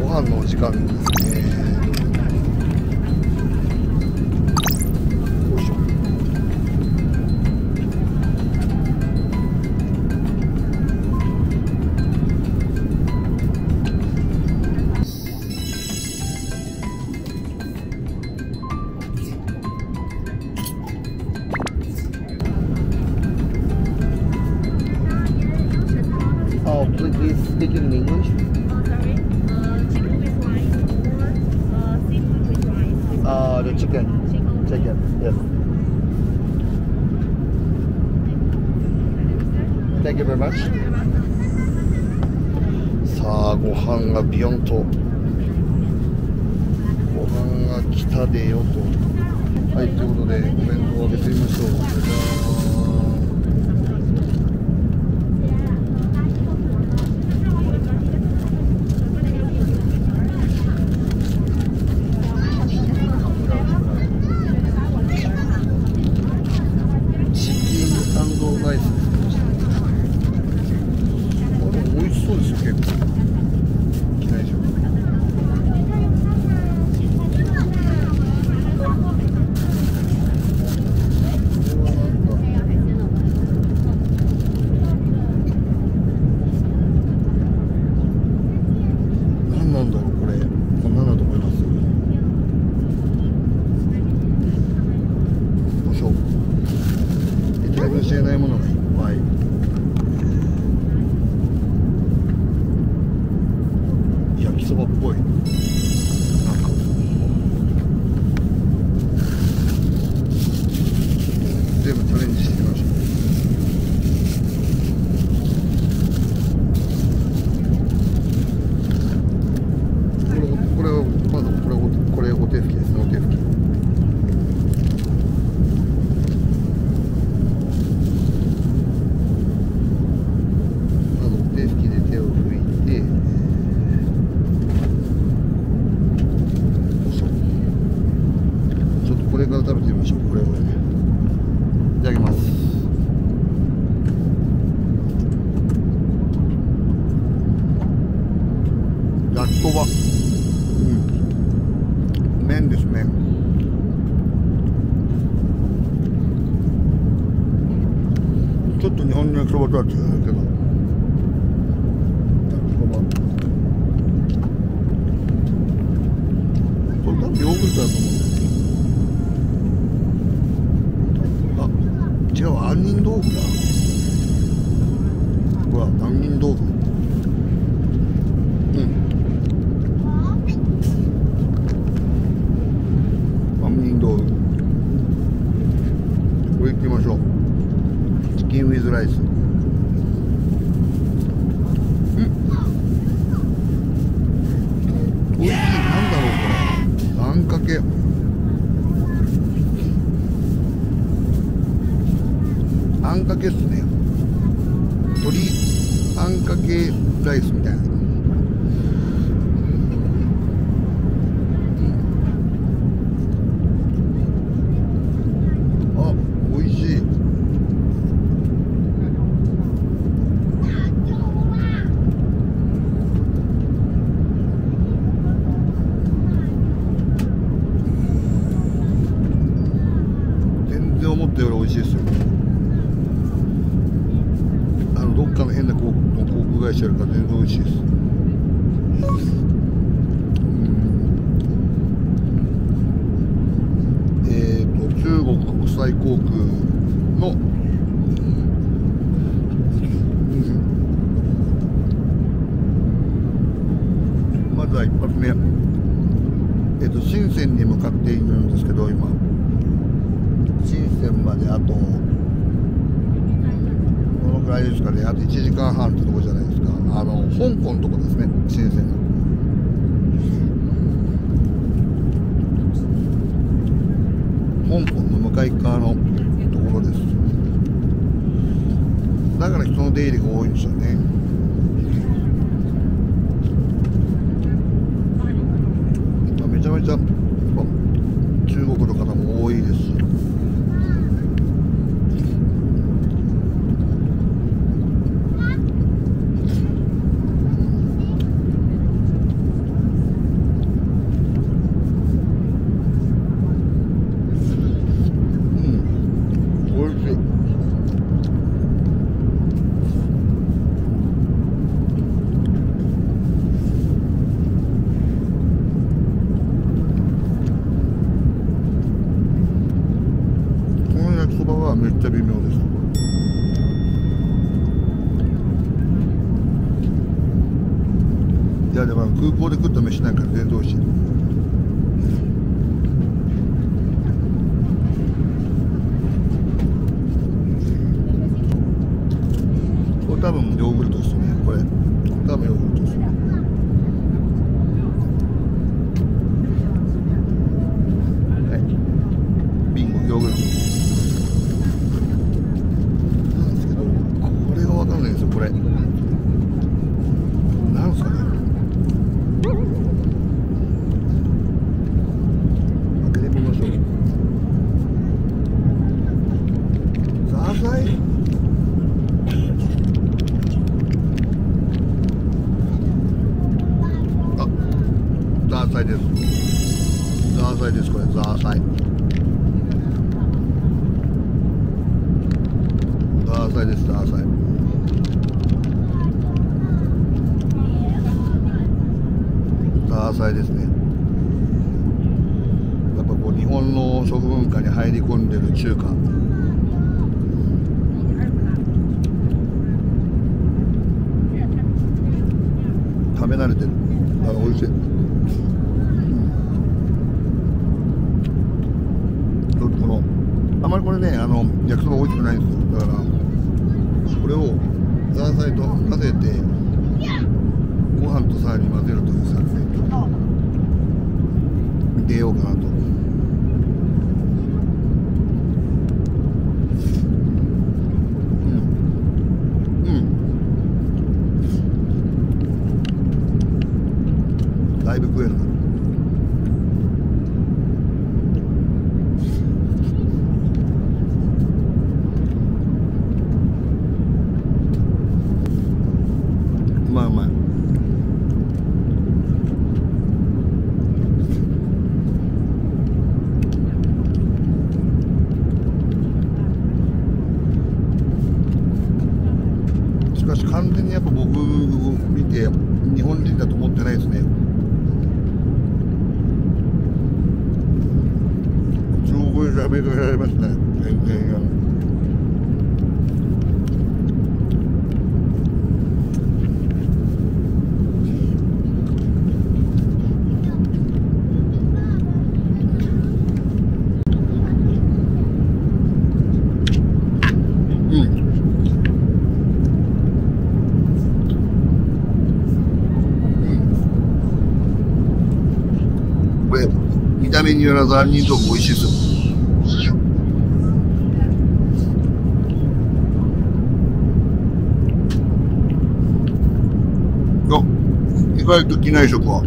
飯のお時間ですね。よいしょ。Oh, please speak in English. Sorry. Chicken with rice or seafood with rice? The chicken. Chicken. Yes. Thank you very much. さあ、ご飯がビヨンと。ご飯が来たでよと。はい、ということで、お弁当をあげてみましょう。じゃじゃーん。ライスです。あ、でも美味しそうですよ、結構。機内食。何なんだろう、これ。何だと思います？どうしよう。得体の知れないものがいっぱい。焼きそばっぽい。なんか全部チャレンジしてみましょう。これはまずこれお手拭きですね。お手拭き。これから食べてみましょう。これね。いただきます。焼きそば。麺です、麺。ちょっと日本の焼きそばとは違うけど。焼きそば。これ多分ヨーグルトだと思う。違う、杏仁豆腐だ。ほら、杏仁豆腐。杏仁豆腐。これいってみましょう。チキンウィズライス。おいしい。なんだろう、これ。あんかけ。あんかけっすね。鶏あんかけライスみたいな。あ、美味しい。全然思ったより美味しいですよ。どっかの変な航空会社よりか全然美味しいです。中国国際航空の、まずは一発目、深センに向かっているんですけど、今深センまであとぐらいですかね。あと1時間半ってとこじゃないですか。香港のとこですね、深センの。香港の向かい側のところです。だから人の出入りが多いんですよね。めちゃめちゃ中国の方も多いですし。 やでも空港で食った飯なんか全然美味しい。これ多分ヨーグルトですね。これ多分ヨーグルトですね。はい、ビンゴヨーグルトなんですけど、これが分かんないんですよ。これなんですかね。開けてみましょう。ザーサイ。あ、ザーサイです。ザーサイです。これザーサイ。ザーサイです。ザーサイ。ザーサイですね。やっぱこう日本の食文化に入り込んでる中華。食べ慣れてる。あ、美味しい。このあまりこれね、焼きそば美味しくないんですよ。だからこれをザーサイと混ぜてご飯とさらに混ぜるという作戦に出ようかなと。だいぶ食えるな。うまいうまい。しかし完全にやっぱ僕見て日本人だと思ってないですね。すごい喋られますね。全然これ見た目によらず杏仁豆腐美味しいですよ。意外と機内食は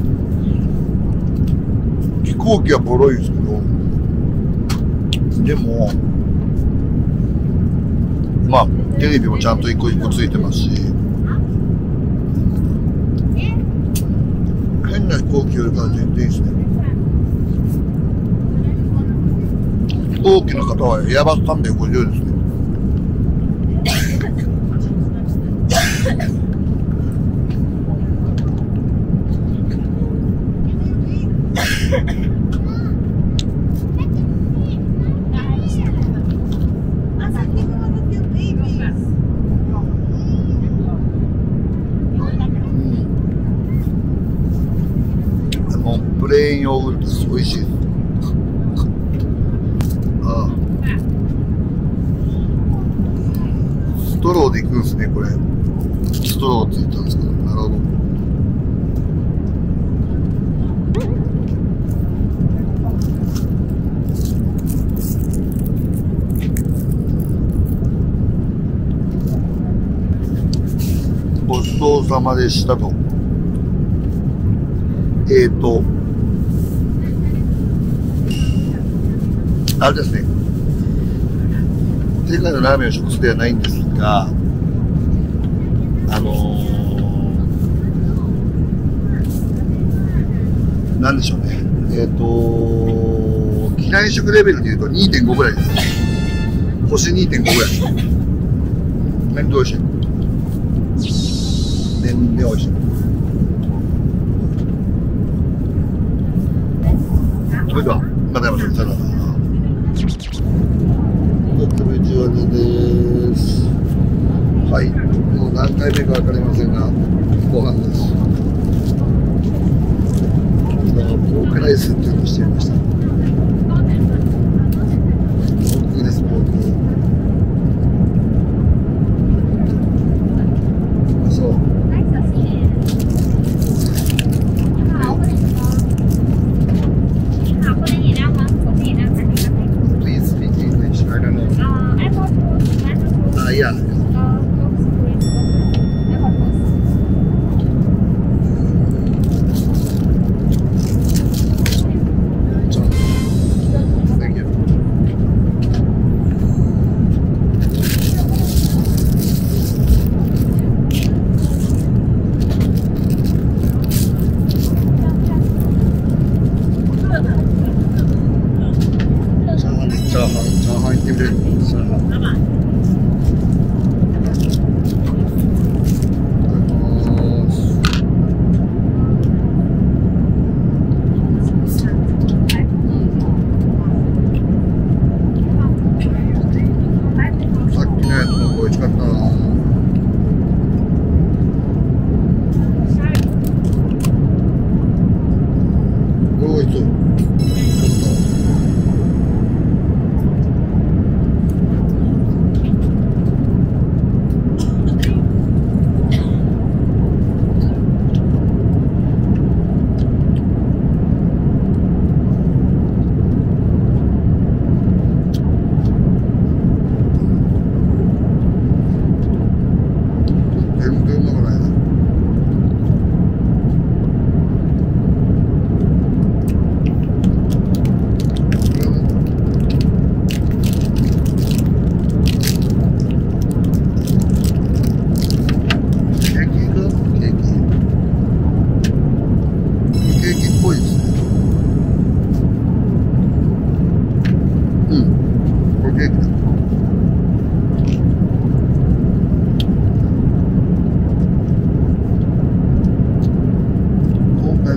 飛行機はボロいですけど、でもまあテレビもちゃんと一個一個ついてますし、変な飛行機よりかは全然いいですね。飛行機の方はエアバス350ですね。プレーンヨーグルトです。美味しいです。ああ、ストローでいくんですね。これストローついたんですけど、なるほど。ごちそうさまでしたと。あれですね。世界のラーメンを食すではないんですが、なんでしょうね。機内食レベルでいうと 2.5 ぐらいです。星 2.5 ぐらいです。麺美味しい。麺で美味しい。それではまた会いましょう。さよなら。食べ中味です。はい。もう何回目か分かりませんが、ご飯です。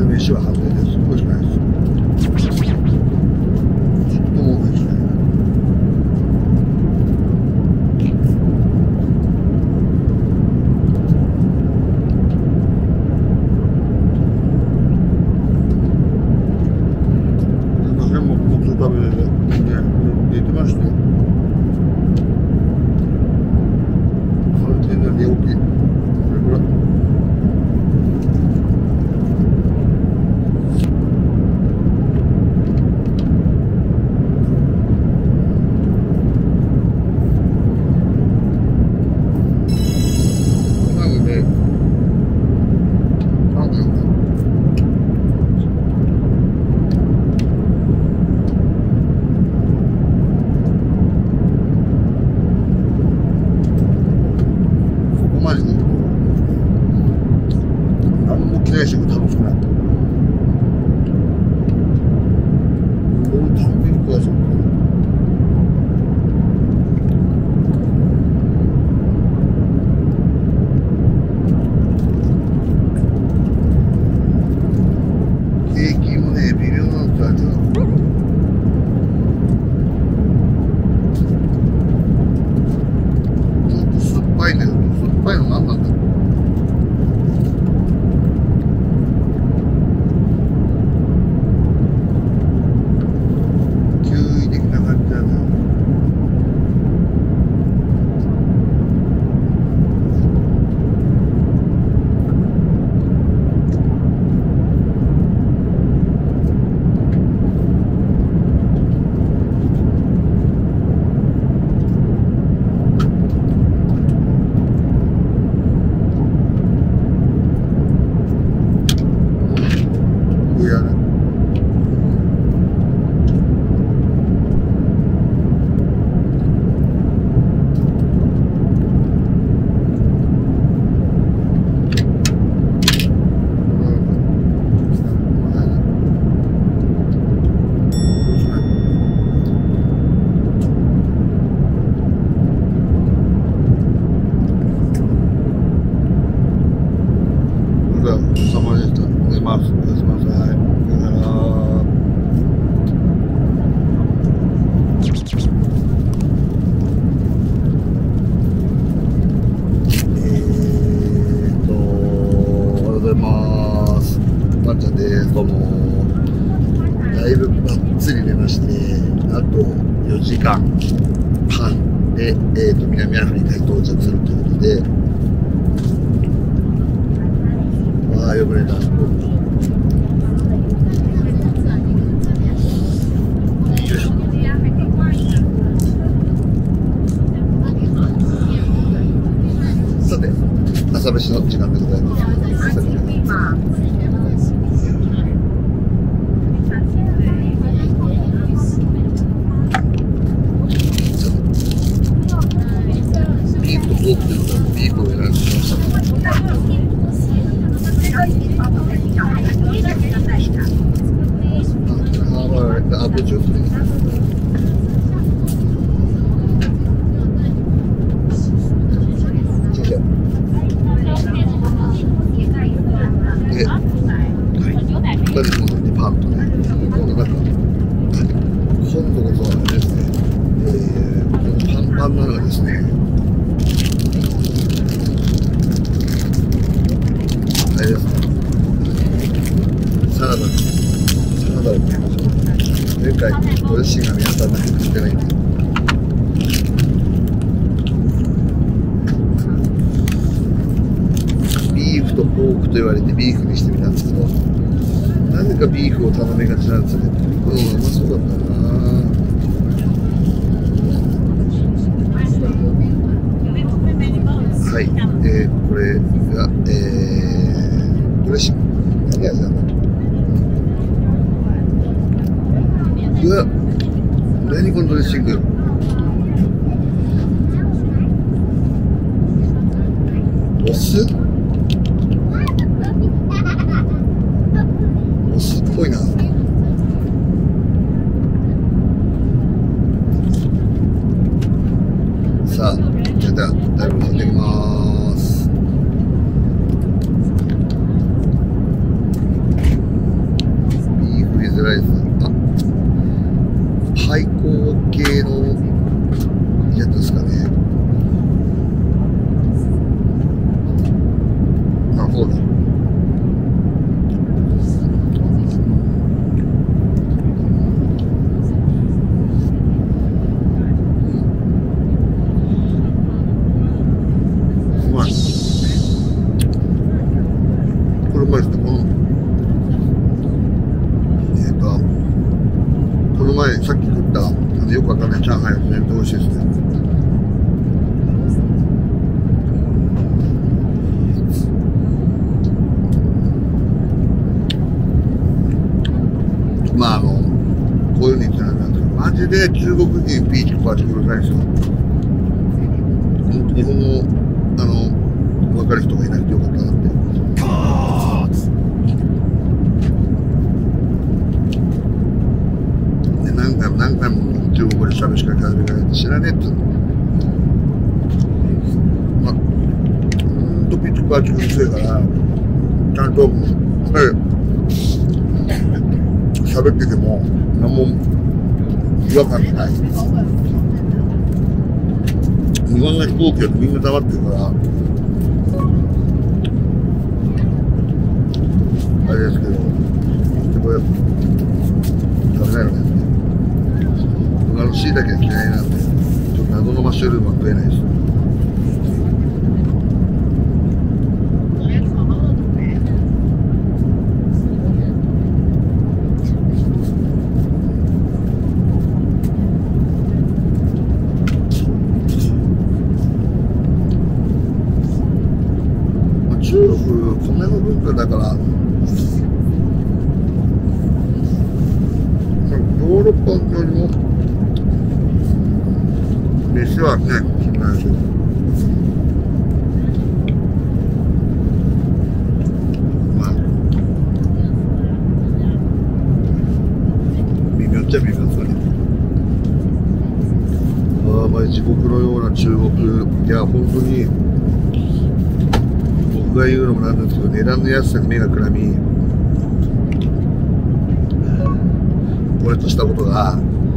る飯は外れです。美味しくないです。ちょっとも美味しくない。食べれるね、寝てましたよ。それ全然寝起き。これぐらい。なんで、楽しくない。俺単品食わせて。ケーキもね、微妙なんですよ、味が。ちょっと酸っぱいんだけど、酸っぱいの何なんだろう。どうも。だいぶばっつり寝まして、あと4時間半で、南アフリカに到着するということで、わあ、よく寝た。よいしょ。さて、朝飯の時間でございます。ビーフとポークということで、ビーフを選んできました。アップジュースです。で、はい、2人戻ってパンとね、今度なんか、今度こそあれですね、このパンパンなのがですね、あれですね、サラダを食べましょう。前回ドレッシングが皆さんなくてないんで、ビーフとポークと言われてビーフにしてみたんですけど、なぜかビーフを頼みがちなんですよね。うまそうだったな。はい、これが、ドレッシング。何味なんだ。うわ、何このドレッシング。お酢？お酢っぽいな。さあ、それではだいぶ飲んできます。 れうまいですね。この前さっき食ったよくわかんないチャーハンやつね、美味しいですね。まあこういうふうに言ってなんですけど、マジで中国人ピーチクパーチクうるさいんですよ。日本語分かる人がいなくてよかったなって。で何回も中国語で喋りしかけ始められて知らねえって。まあピーチクパーチクうるせえからちゃんと喋ってても何も違和感がない。日本の飛行機だとみんな黙ってるからあれですけど、これ食べないのね。僕椎茸が嫌いなんで、ちょっと謎のマッシュルームは食えないです。中国、米の文化だから、ヨーロッパよりも飯はね、しないですよ。まあ、微妙っちゃ微妙ですよね。ああ、まあ地獄のような中国、いや、本当に。僕が言うのもなんですけど、値段の安さに目がくらみ、これとしたことが、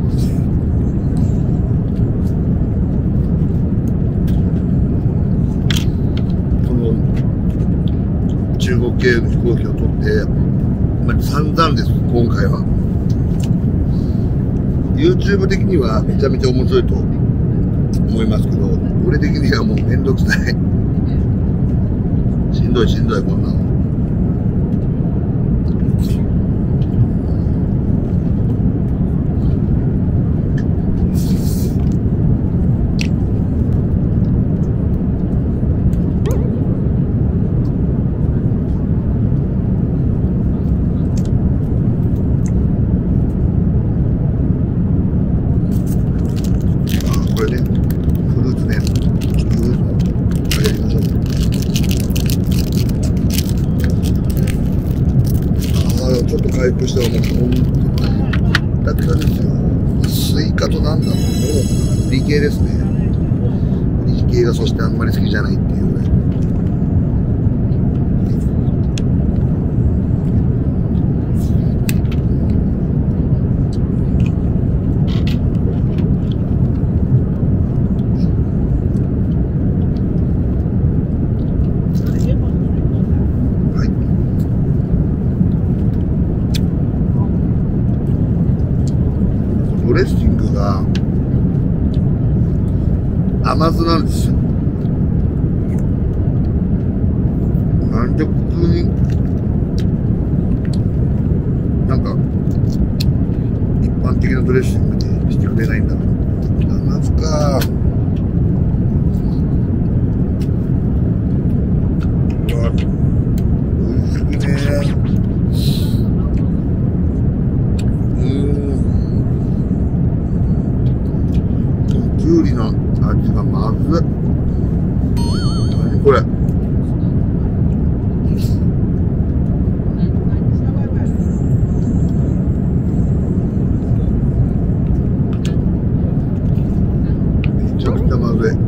この中国系の飛行機を取って、まあ、散々です、今回は。YouTube 的にはめちゃめちゃ面白いと思いますけど、俺的にはもうめんどくさい。しんどいこんなの。これね、フルーツね、あげてみましょう。ちょっと回復したらもう本当にだったですよ。スイカとなんだろう、もう理系ですね。理系がそしてあんまり好きじゃないっていうぐらい。ドレッシングが甘酢なんですよ。なんで普通になんか一般的なドレッシングにしてくれないんだろう。甘酢か。うわ、おいしくね。きゅうりの味がまずい。何これ。めちゃくちゃまずい。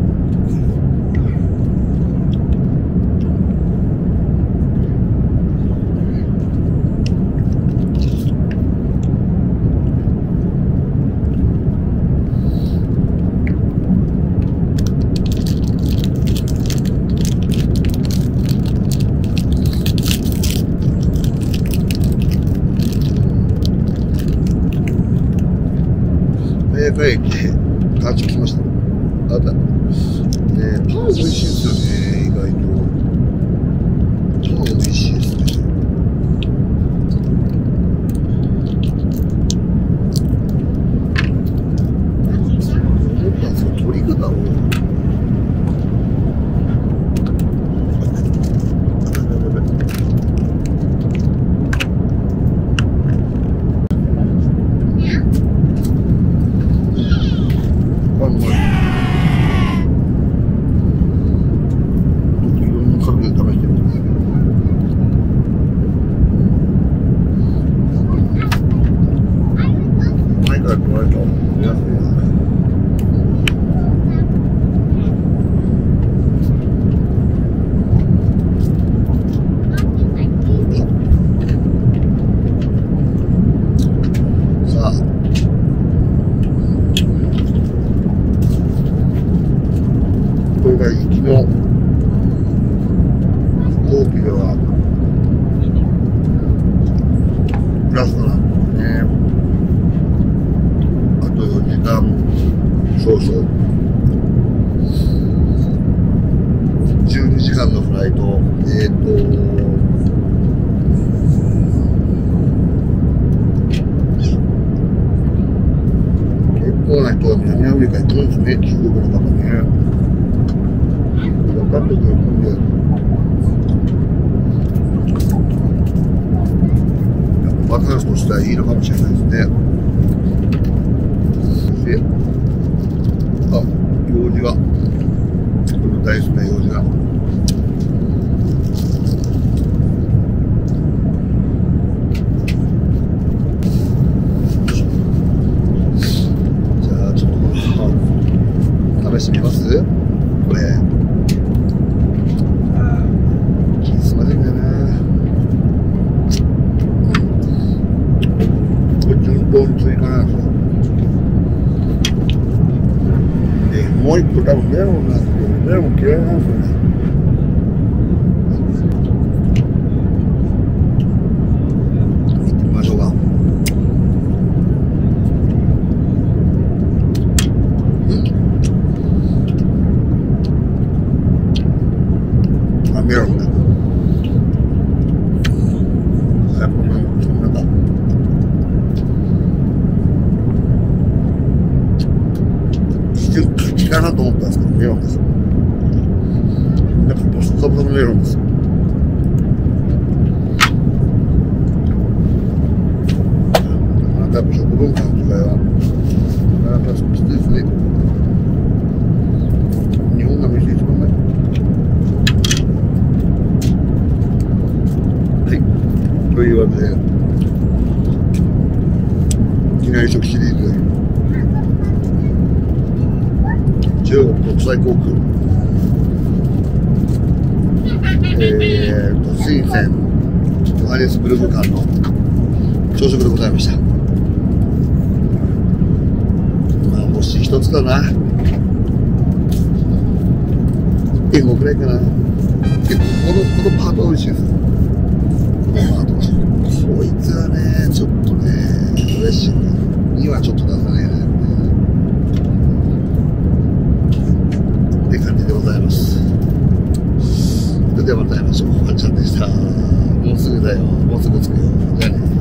早く駅完食しました。あったね、パン美味しいですよね。意外とパン美味しいですね。 そうそう。12時間のフライト。結構な人は南アフリカに来るんですね、中国の方ね。分かってくるんで。バカンスとしてはいいのかもしれないですね。で、あ、用事が。大好きな用事が。じゃあ、ちょっと試してみます？これ。気にすませんかな。これ順当に追加なんですよ。もう一個多分メロンなんですけど、メロン嫌いなんですよね。行ってみましょうか。あ、メロンだ。やっぱなんか柿かなと思ったんですけど、メロンです。なんかボッサボサのメロンですよ。なかなかやっぱ食文化の違いはなかなかきついですね。日本が飯一番うまい。はい、というわけで機内食シリーズ中国国際航空、深センヨハネスブルク間の朝食でございました。まあ星一つだな。1.5くらいかな。結構このパートは美味しいです。このパートはこいつはねちょっとねドレッシングにはちょっと出せないねって感じでございます。それではまた会いましょう。あんちゃんでした。もうすぐだよ。もうすぐ着くよ。じゃあね。